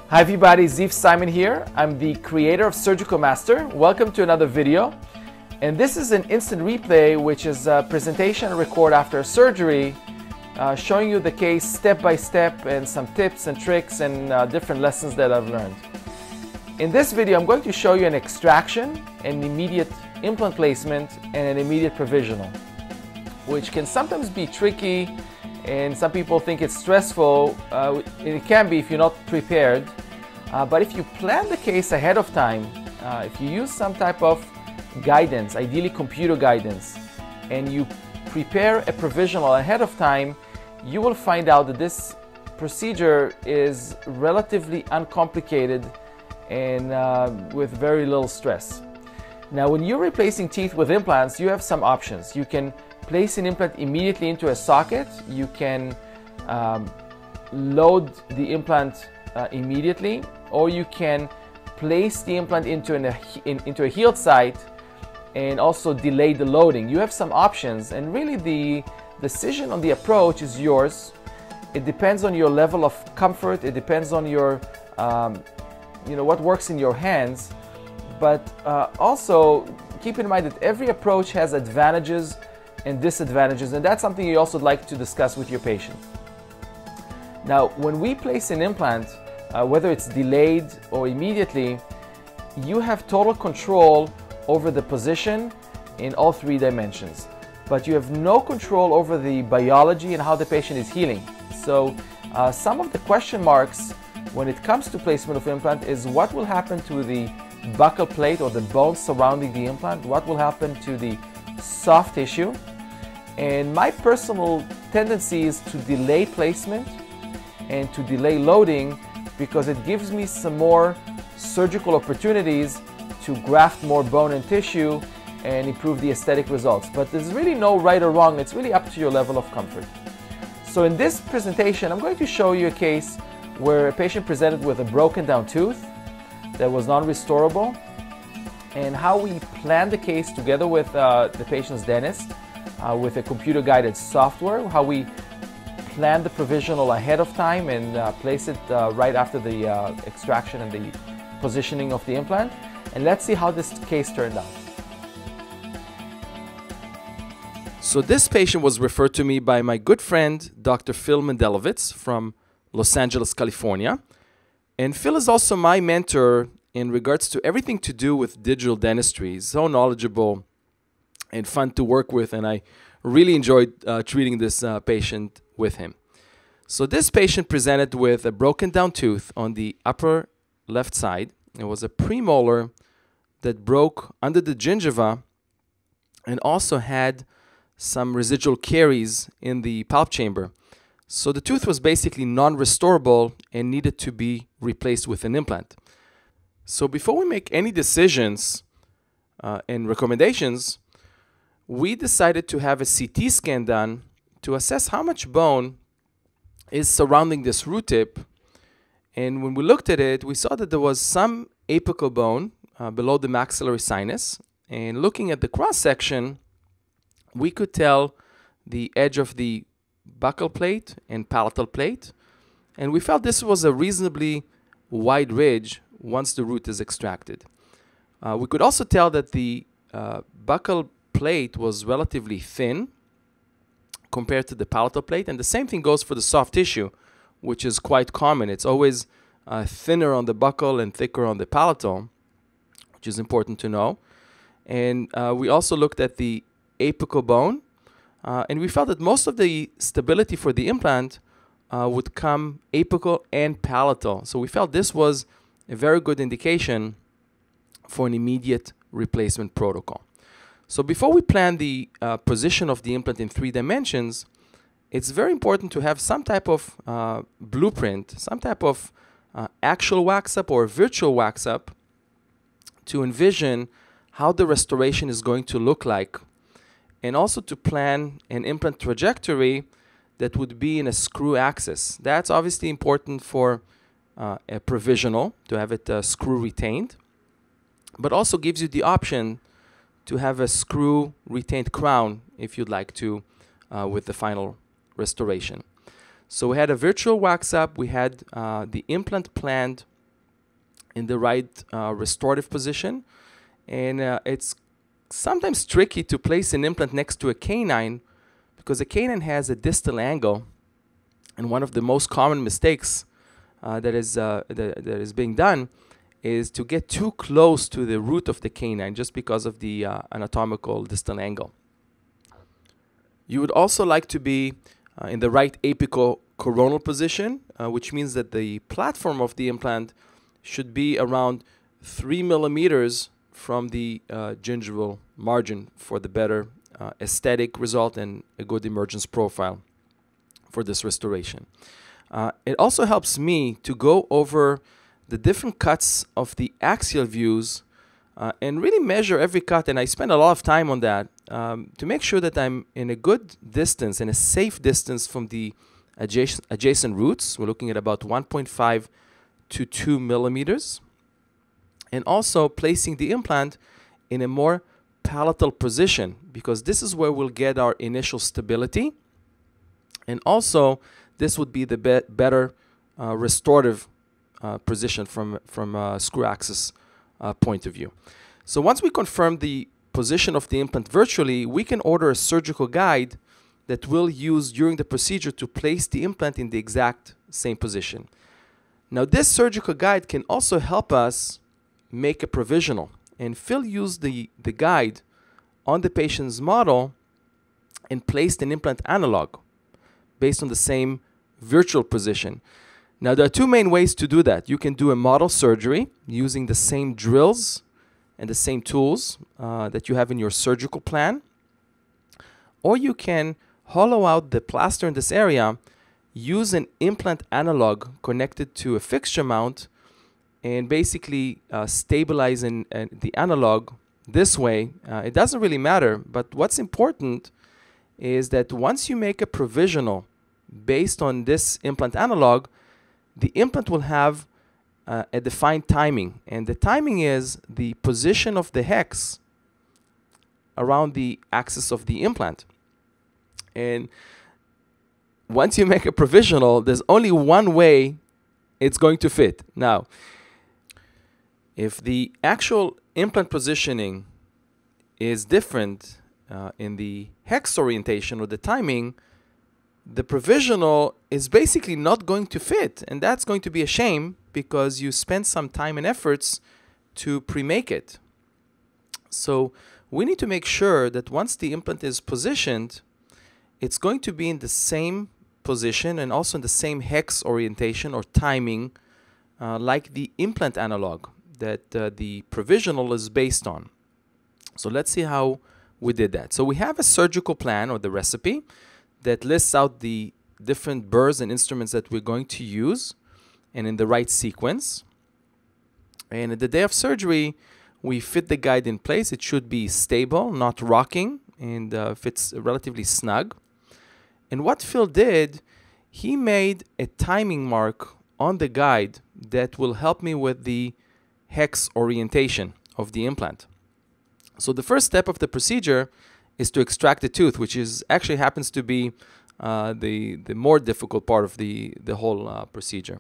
Hi everybody, Ziv Simon here. I'm the creator of SurgicalMaster. Welcome to another video. And this is an instant replay, which is a presentation I record after surgery, showing you the case step by step and some tips and tricks and different lessons that I've learned. In this video, I'm going to show you an extraction, an immediate implant placement, and an immediate provisional, which can sometimes be tricky. And some people think it's stressful. It can be if you're not prepared. But if you plan the case ahead of time, if you use some type of guidance, ideally computer guidance, and you prepare a provisional ahead of time, you will find out that this procedure is relatively uncomplicated and with very little stress. Now, when you're replacing teeth with implants, you have some options. You can place an implant immediately into a socket. You can load the implant immediately, or you can place the implant into a healed site and also delay the loading. You have some options, and really the decision on the approach is yours. It depends on your level of comfort. It depends on your, what works in your hands. But also keep in mind that every approach has advantages and disadvantages, and that's something you also like to discuss with your patient. Now, when we place an implant, whether it's delayed or immediately, you have total control over the position in all three dimensions, but you have no control over the biology and how the patient is healing. So some of the question marks when it comes to placement of implant is what will happen to the buccal plate or the bones surrounding the implant, what will happen to the soft tissue. And my personal tendency is to delay placement and to delay loading because it gives me some more surgical opportunities to graft more bone and tissue and improve the aesthetic results. But there's really no right or wrong. It's really up to your level of comfort. So in this presentation, I'm going to show you a case where a patient presented with a broken down tooth that was non-restorable, and how we planned the case together with the patient's dentist with a computer-guided software, how we plan the provisional ahead of time and place it right after the extraction and the positioning of the implant. And let's see how this case turned out. So this patient was referred to me by my good friend, Dr. Phil Mendelovitz from Los Angeles, California. And Phil is also my mentor in regards to everything to do with digital dentistry. He's so knowledgeable and fun to work with, and I really enjoyed treating this patient with him. So this patient presented with a broken down tooth on the upper left side. It was a premolar that broke under the gingiva and also had some residual caries in the pulp chamber. So the tooth was basically non-restorable and needed to be replaced with an implant. So before we make any decisions and recommendations, we decided to have a CT scan done to assess how much bone is surrounding this root tip. And when we looked at it, we saw that there was some apical bone below the maxillary sinus. And looking at the cross-section, we could tell the edge of the buccal plate and palatal plate, and we felt this was a reasonably wide ridge once the root is extracted. We could also tell that the buccal plate was relatively thin compared to the palatal plate, and the same thing goes for the soft tissue, which is quite common. It's always thinner on the buccal and thicker on the palatal, which is important to know. And we also looked at the apical bone, and we felt that most of the stability for the implant would come apical and palatal. So we felt this was a very good indication for an immediate replacement protocol. So before we plan the position of the implant in 3 dimensions, it's very important to have some type of blueprint, some type of actual wax-up or virtual wax-up to envision how the restoration is going to look like, and also to plan an implant trajectory that would be in a screw axis. That's obviously important for a provisional, to have it screw retained, but also gives you the option to have a screw retained crown if you'd like to with the final restoration. So we had a virtual wax up, we had the implant planned in the right restorative position. And it's sometimes tricky to place an implant next to a canine because a canine has a distal angle. And one of the most common mistakes that is being done is to get too close to the root of the canine just because of the anatomical distal angle. You would also like to be in the right apical coronal position, which means that the platform of the implant should be around 3 millimeters from the gingival margin for the better aesthetic result and a good emergence profile for this restoration. It also helps me to go over the different cuts of the axial views and really measure every cut, and I spend a lot of time on that to make sure that I'm in a good distance and a safe distance from the adjacent roots. We're looking at about 1.5 to 2 millimeters. And also placing the implant in a more palatal position, because this is where we'll get our initial stability. And also, this would be the better restorative position from a screw axis point of view. So once we confirm the position of the implant virtually, we can order a surgical guide that we'll use during the procedure to place the implant in the exact same position. Now, this surgical guide can also help us make a provisional. And Phil used the guide on the patient's model and placed an implant analog based on the same virtual position. Now, there are two main ways to do that. You can do a model surgery using the same drills and the same tools that you have in your surgical plan. Or you can hollow out the plaster in this area, use an implant analog connected to a fixture mount, and basically stabilize the analog this way. It doesn't really matter, but what's important is that once you make a provisional based on this implant analog, the implant will have a defined timing. And the timing is the position of the hex around the axis of the implant. And once you make a provisional, there's only one way it's going to fit. Now, if the actual implant positioning is different in the hex orientation or the timing, the provisional is basically not going to fit. And that's going to be a shame because you spent some time and efforts to pre-make it. So we need to make sure that once the implant is positioned, it's going to be in the same position and also in the same hex orientation or timing like the implant analog that the provisional is based on. So let's see how we did that. So we have a surgical plan or the recipe that lists out the different burrs and instruments that we're going to use and in the right sequence. And at the day of surgery, we fit the guide in place. It should be stable, not rocking, and fits relatively snug. And what Phil did, he made a timing mark on the guide that will help me with the hex orientation of the implant. So the first step of the procedure is to extract the tooth, which is actually happens to be the more difficult part of the whole procedure.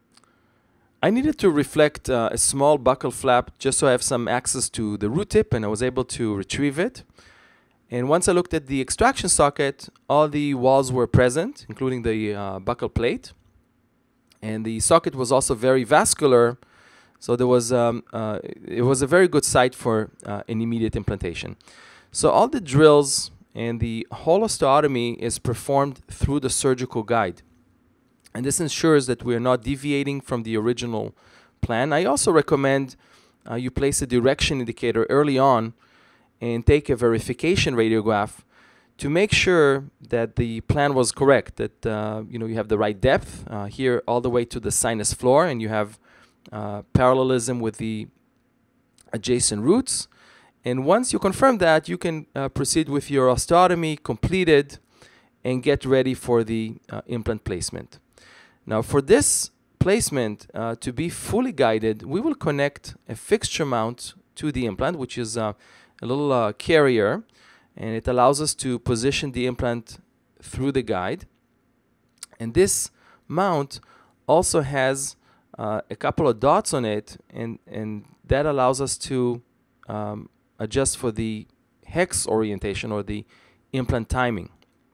I needed to reflect a small buccal flap just so I have some access to the root tip, and I was able to retrieve it. And once I looked at the extraction socket, all the walls were present, including the buccal plate. And the socket was also very vascular, so there was it was a very good site for an immediate implantation. So all the drills and the whole osteotomy is performed through the surgical guide. And this ensures that we are not deviating from the original plan. I also recommend you place a direction indicator early on and take a verification radiograph to make sure that the plan was correct, that you have the right depth here all the way to the sinus floor, and you have parallelism with the adjacent roots. And once you confirm that, you can proceed with your osteotomy completed and get ready for the implant placement. Now, for this placement to be fully guided, we will connect a fixture mount to the implant, which is a little carrier, and it allows us to position the implant through the guide. And this mount also has a couple of dots on it, and that allows us to adjust for the hex orientation or the implant timing.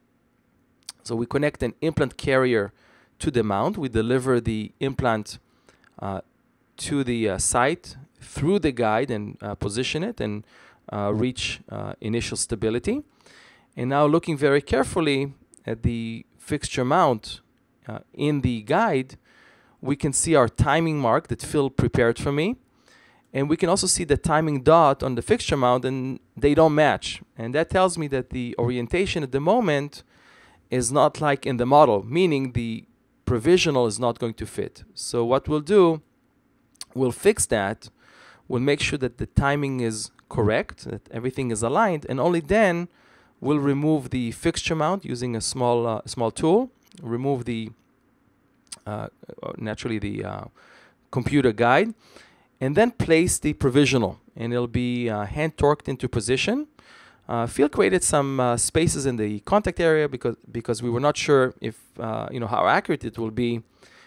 So we connect an implant carrier to the mount. We deliver the implant to the site through the guide and position it and reach initial stability. And now looking very carefully at the fixture mount in the guide, we can see our timing mark that Phil prepared for me. And we can also see the timing dot on the fixture mount, and they don't match. And that tells me that the orientation at the moment is not like in the model, meaning the provisional is not going to fit. So what we'll do, we'll fix that. We'll make sure that the timing is correct, that everything is aligned, and only then we'll remove the fixture mount using a small tool, remove the naturally the computer guide, and then place the provisional, and it'll be hand torqued into position. Phil created some spaces in the contact area because we were not sure if how accurate it will be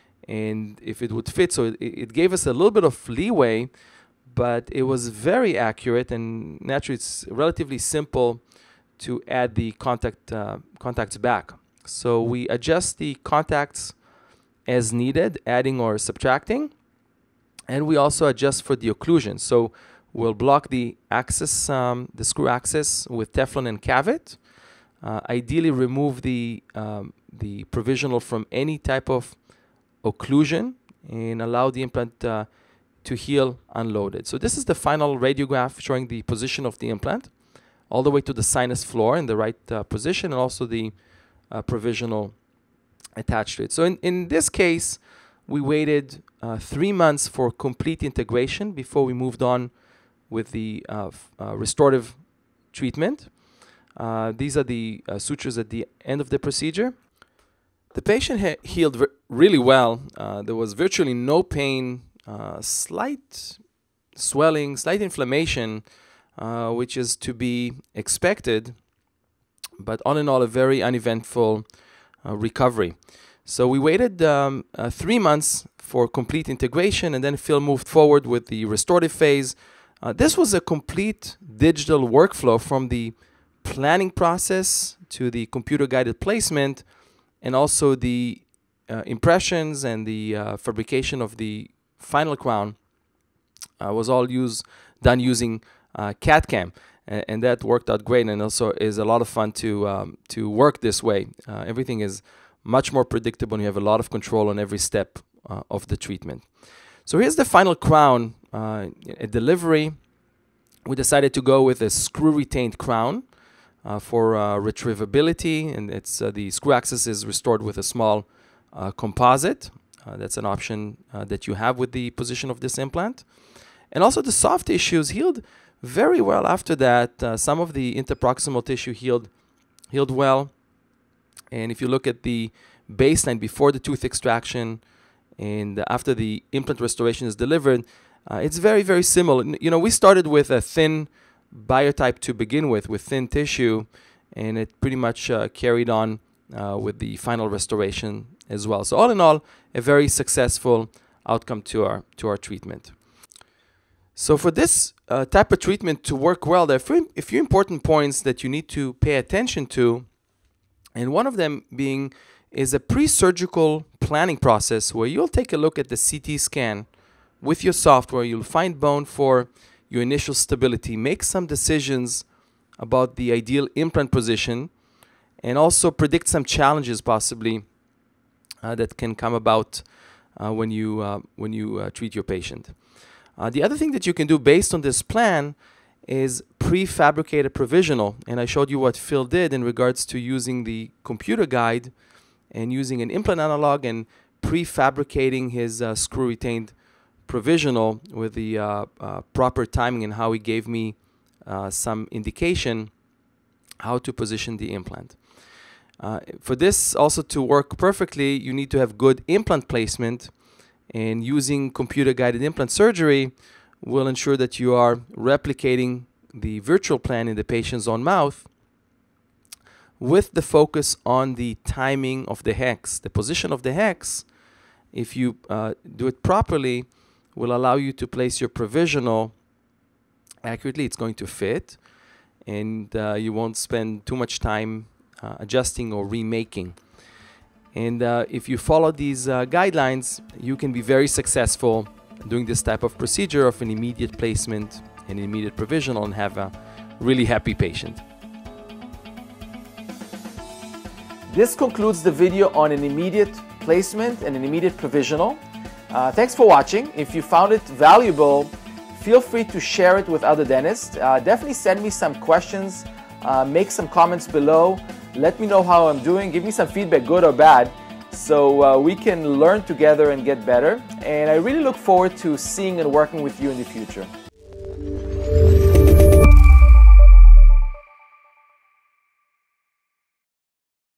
and if it would fit. So it gave us a little bit of leeway, but it was very accurate, and naturally it's relatively simple to add the contacts back. So we adjust the contacts as needed, adding or subtracting, and we also adjust for the occlusion. So we'll block the axis, the screw axis with Teflon and Cavit. Ideally remove the provisional from any type of occlusion and allow the implant to heal unloaded. So this is the final radiograph showing the position of the implant all the way to the sinus floor in the right position, and also the provisional attached to it. So in this case, we waited 3 months for complete integration before we moved on with the restorative treatment. These are the sutures at the end of the procedure. The patient healed really well. There was virtually no pain, slight swelling, slight inflammation, which is to be expected, but all in all, a very uneventful recovery. So we waited 3 months for complete integration, and then Phil moved forward with the restorative phase. This was a complete digital workflow from the planning process to the computer-guided placement, and also the impressions and the fabrication of the final crown was all done using CAD/CAM, and that worked out great, and also is a lot of fun to work this way. Everything is much more predictable, and you have a lot of control on every step of the treatment. So here's the final crown. At delivery, we decided to go with a screw-retained crown for retrievability, and it's the screw axis is restored with a small composite. That's an option that you have with the position of this implant. And also the soft tissues healed very well after that. Some of the interproximal tissue healed well. And if you look at the baseline before the tooth extraction and after the implant restoration is delivered, it's very, very similar. You know, we started with a thin biotype to begin with thin tissue, and it pretty much carried on with the final restoration as well. So all in all, a very successful outcome to our treatment. So for this type of treatment to work well, there are a few important points that you need to pay attention to, and one of them being is a pre-surgical planning process where you'll take a look at the CT scan with your software. You'll find bone for your initial stability, make some decisions about the ideal implant position, and also predict some challenges possibly that can come about when you treat your patient. The other thing that you can do based on this plan is prefabricated provisional, and I showed you what Phil did in regards to using the computer guide and using an implant analog and prefabricating his screw-retained provisional with the proper timing, and how he gave me some indication how to position the implant. For this also to work perfectly, you need to have good implant placement, and using computer-guided implant surgery will ensure that you are replicating the virtual plan in the patient's own mouth with the focus on the timing of the hex, the position of the hex, if you do it properly, will allow you to place your provisional accurately. It's going to fit, and you won't spend too much time adjusting or remaking. And if you follow these guidelines, you can be very successful doing this type of procedure of an immediate placement and immediate provisional and have a really happy patient. This concludes the video on an immediate placement and an immediate provisional. Thanks for watching. If you found it valuable, feel free to share it with other dentists. Definitely send me some questions, make some comments below. Let me know how I'm doing. Give me some feedback, good or bad, so we can learn together and get better. And I really look forward to seeing and working with you in the future.